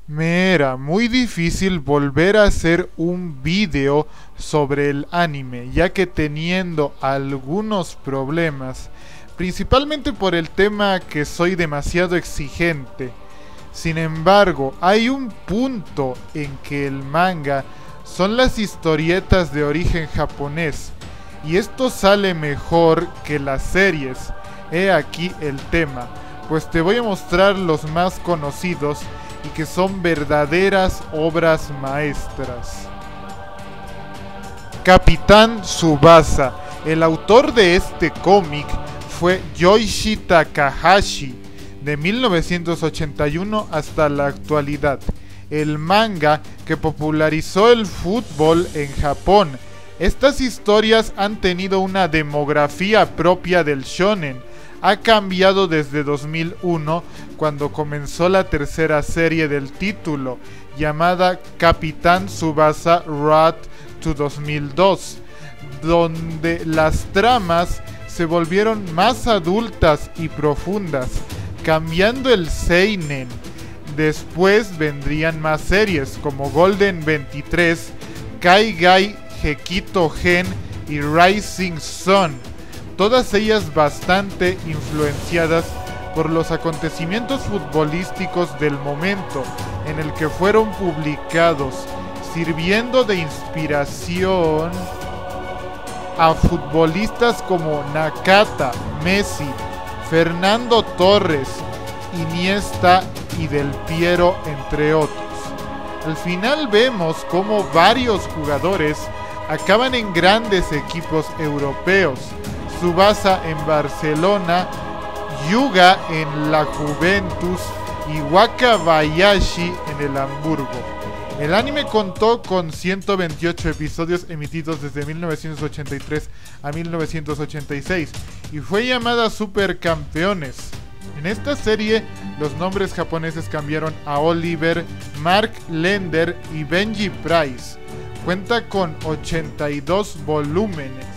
Me era muy difícil volver a hacer un vídeo sobre el anime, ya que teniendo algunos problemas, principalmente por el tema que soy demasiado exigente. Sin embargo, hay un punto en que el manga son las historietas de origen japonés, y esto sale mejor que las series. He aquí el tema, pues te voy a mostrar los más conocidos y que son verdaderas obras maestras. Capitán Tsubasa. El autor de este cómic fue Yoichi Takahashi, de 1981 hasta la actualidad. El manga que popularizó el fútbol en Japón. Estas historias han tenido una demografía propia del shonen. Ha cambiado desde 2001, cuando comenzó la tercera serie del título, llamada Capitán Tsubasa Road to 2002, donde las tramas se volvieron más adultas y profundas, cambiando el seinen. Después vendrían más series como Golden 23, Kaigai Hekito Gen y Rising Sun, todas ellas bastante influenciadas por los acontecimientos futbolísticos del momento en el que fueron publicados, sirviendo de inspiración a futbolistas como Nakata, Messi, Fernando Torres, Iniesta y Del Piero, entre otros. Al final vemos cómo varios jugadores acaban en grandes equipos europeos. Tsubasa en Barcelona, Yuga en la Juventus y Wakabayashi en el Hamburgo. El anime contó con 128 episodios emitidos desde 1983 a 1986 y fue llamada Supercampeones. En esta serie, los nombres japoneses cambiaron a Oliver, Mark Lender y Benji Price. Cuenta con 82 volúmenes.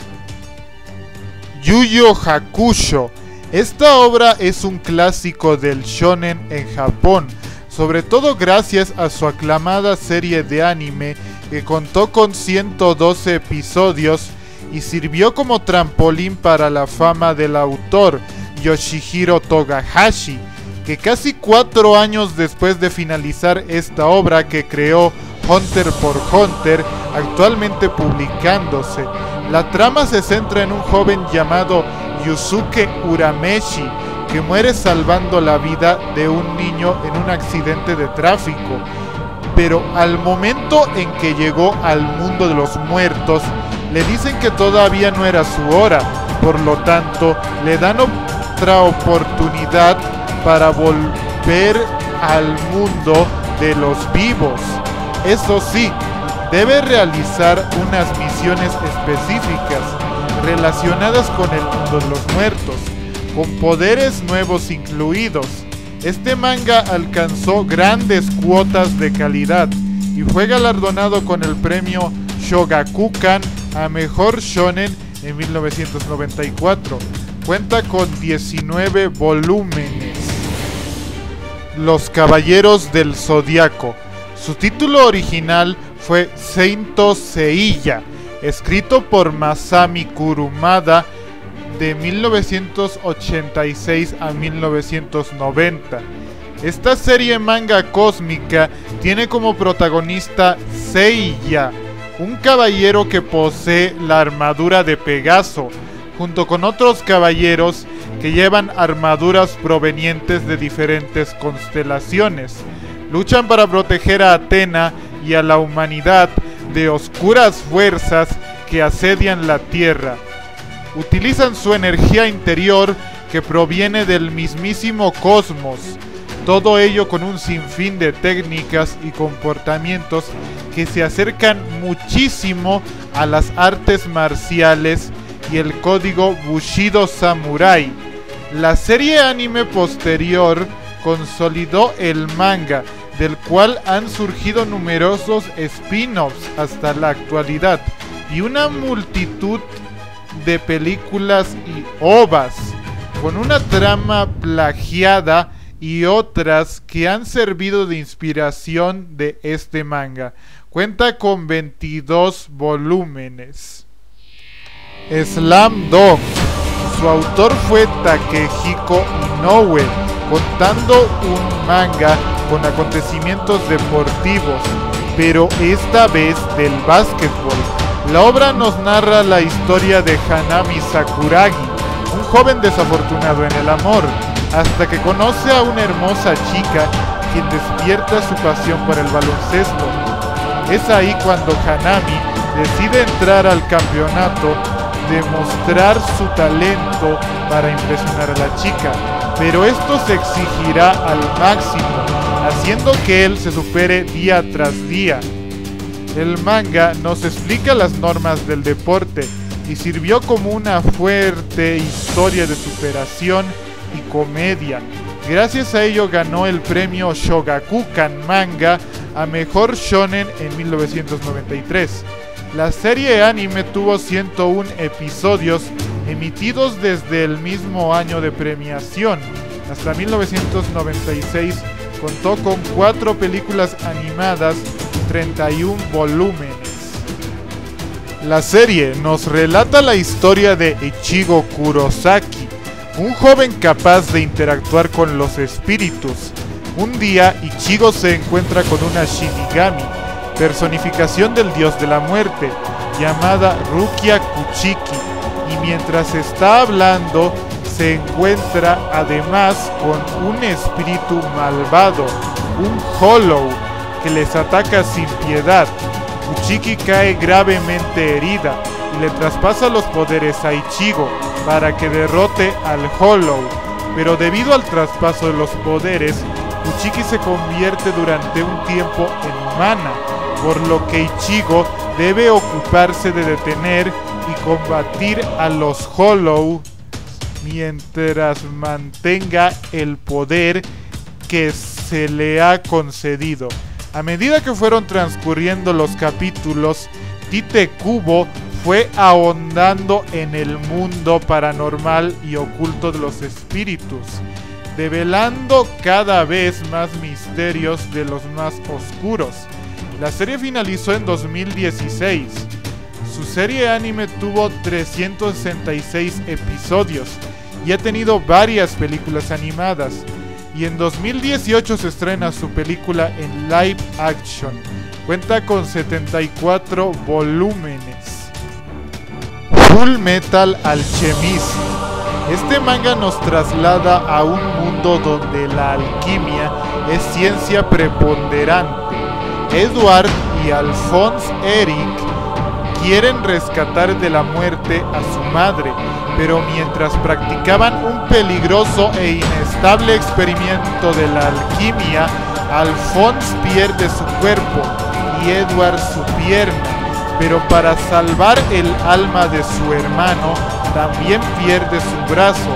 Yu Yu Hakusho. Esta obra es un clásico del shonen en Japón, sobre todo gracias a su aclamada serie de anime que contó con 112 episodios y sirvió como trampolín para la fama del autor Yoshihiro Togahashi, que casi 4 años después de finalizar esta obra que creó Hunter x Hunter, actualmente publicándose. La trama se centra en un joven llamado Yusuke Urameshi, que muere salvando la vida de un niño en un accidente de tráfico. Pero al momento en que llegó al mundo de los muertos, le dicen que todavía no era su hora, por lo tanto, le dan otra oportunidad para volver al mundo de los vivos. Eso sí, debe realizar unas misiones específicas relacionadas con el mundo de los muertos, con poderes nuevos incluidos. Este manga alcanzó grandes cuotas de calidad y fue galardonado con el premio Shogakukan a Mejor Shonen en 1994. Cuenta con 19 volúmenes. Los Caballeros del Zodiaco. Su título original fue Seinto Seiya, escrito por Masami Kurumada de 1986 a 1990. Esta serie manga cósmica tiene como protagonista Seiya, un caballero que posee la armadura de Pegaso, junto con otros caballeros que llevan armaduras provenientes de diferentes constelaciones. Luchan para proteger a Atena y a la humanidad de oscuras fuerzas que asedian la Tierra. Utilizan su energía interior que proviene del mismísimo cosmos. Todo ello con un sinfín de técnicas y comportamientos que se acercan muchísimo a las artes marciales y el código Bushido Samurai. La serie anime posterior consolidó el manga, del cual han surgido numerosos spin-offs hasta la actualidad y una multitud de películas y OVAs, con una trama plagiada y otras que han servido de inspiración de este manga. Cuenta con 22 volúmenes. Slam Dunk. Su autor fue Takehiko Inoue, contando un manga con acontecimientos deportivos, pero esta vez del básquetbol. La obra nos narra la historia de Hanami Sakuragi, un joven desafortunado en el amor, hasta que conoce a una hermosa chica quien despierta su pasión por el baloncesto. Es ahí cuando Hanami decide entrar al campeonato, demostrar su talento para impresionar a la chica, pero esto se exigirá al máximo, haciendo que él se supere día tras día. El manga nos explica las normas del deporte y sirvió como una fuerte historia de superación y comedia. Gracias a ello ganó el premio Shogakukan Manga a Mejor Shonen en 1993. La serie anime tuvo 101 episodios emitidos desde el mismo año de premiación. Hasta 1996 contó con 4 películas animadas y 31 volúmenes. La serie nos relata la historia de Ichigo Kurosaki, un joven capaz de interactuar con los espíritus. Un día, Ichigo se encuentra con una Shinigami, personificación del dios de la muerte, llamada Rukia Kuchiki, y mientras está hablando, se encuentra además con un espíritu malvado, un Hollow, que les ataca sin piedad. Kuchiki cae gravemente herida y le traspasa los poderes a Ichigo para que derrote al Hollow, pero debido al traspaso de los poderes, Kuchiki se convierte durante un tiempo en humana, por lo que Ichigo debe ocuparse de detener y combatir a los Hollow mientras mantenga el poder que se le ha concedido. A medida que fueron transcurriendo los capítulos, Tite Kubo fue ahondando en el mundo paranormal y oculto de los espíritus, develando cada vez más misterios de los más oscuros. La serie finalizó en 2016. Su serie anime tuvo 366 episodios y ha tenido varias películas animadas. Y en 2018 se estrena su película en live action. Cuenta con 74 volúmenes. Full Metal Alchemist. Este manga nos traslada a un mundo donde la alquimia es ciencia preponderante. Edward y Alphonse Eric quieren rescatar de la muerte a su madre, pero mientras practicaban un peligroso e inestable experimento de la alquimia, Alphonse pierde su cuerpo y Edward su pierna, pero para salvar el alma de su hermano, también pierde su brazo,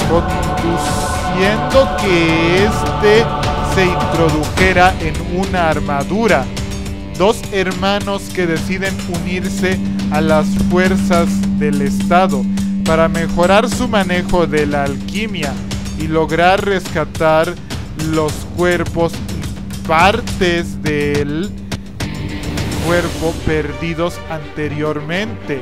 conduciendo que este se introdujera en una armadura. Dos hermanos que deciden unirse a las fuerzas del Estado para mejorar su manejo de la alquimia y lograr rescatar los cuerpos y partes del cuerpo perdidos anteriormente.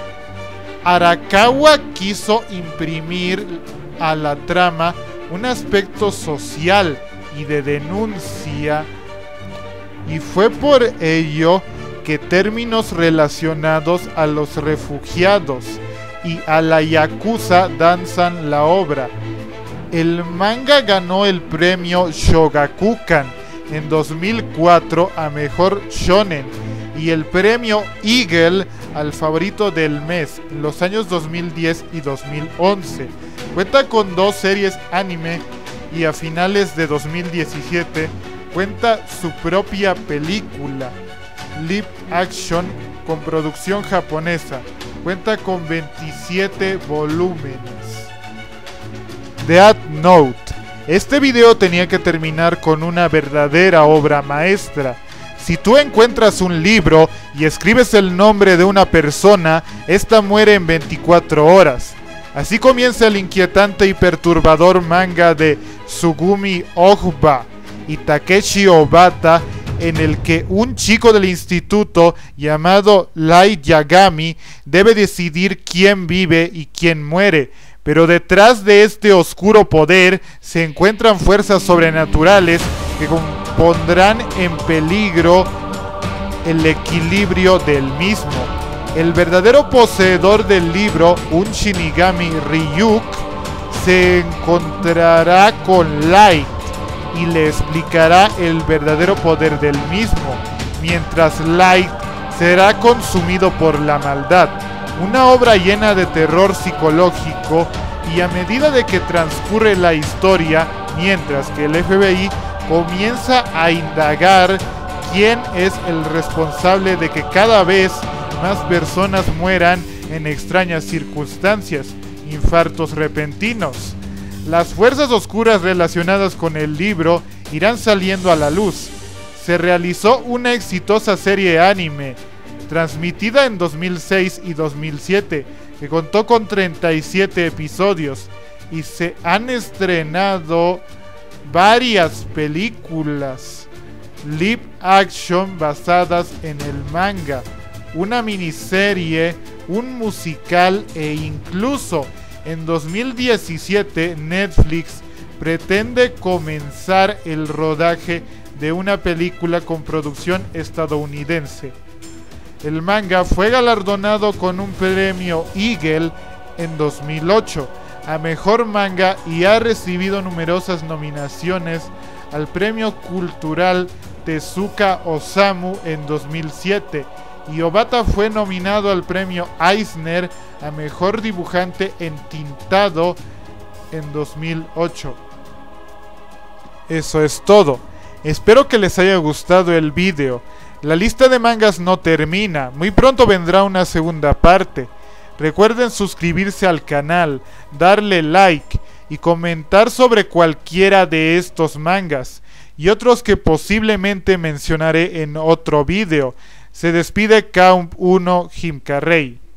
Arakawa quiso imprimir a la trama un aspecto social y de denuncia, y fue por ello que términos relacionados a los refugiados y a la yakuza danzan la obra. El manga ganó el premio Shogakukan en 2004 a Mejor Shonen y el premio Eagle al favorito del mes en los años 2010 y 2011. Cuenta con 2 series anime y a finales de 2017 cuenta su propia película live action con producción japonesa. Cuenta con 27 volúmenes. Death Note. Este video tenía que terminar con una verdadera obra maestra. Si tú encuentras un libro y escribes el nombre de una persona, esta muere en 24 horas. Así comienza el inquietante y perturbador manga de Tsugumi Ohba y Takeshi Obata, en el que un chico del instituto llamado Light Yagami debe decidir quién vive y quién muere, pero detrás de este oscuro poder se encuentran fuerzas sobrenaturales que pondrán en peligro el equilibrio del mismo. El verdadero poseedor del libro, un Shinigami Ryuk, se encontrará con Light y le explicará el verdadero poder del mismo, mientras Light será consumido por la maldad. Una obra llena de terror psicológico, y a medida de que transcurre la historia, mientras que el FBI comienza a indagar quién es el responsable de que cada vez más personas mueran en extrañas circunstancias, infartos repentinos. Las fuerzas oscuras relacionadas con el libro irán saliendo a la luz. Se realizó una exitosa serie anime, transmitida en 2006 y 2007, que contó con 37 episodios, y se han estrenado varias películas live action basadas en el manga, una miniserie, un musical e incluso en 2017 Netflix pretende comenzar el rodaje de una película con producción estadounidense. El manga fue galardonado con un premio Eagle en 2008 a mejor manga y ha recibido numerosas nominaciones al premio cultural Tezuka Osamu en 2007, y Obata fue nominado al premio Eisner a mejor dibujante entintado en 2008. Eso es todo. Espero que les haya gustado el video. La lista de mangas no termina, muy pronto vendrá una segunda parte. Recuerden suscribirse al canal, darle like y comentar sobre cualquiera de estos mangas y otros que posiblemente mencionaré en otro video. Se despide Count 1 Jim Carrey.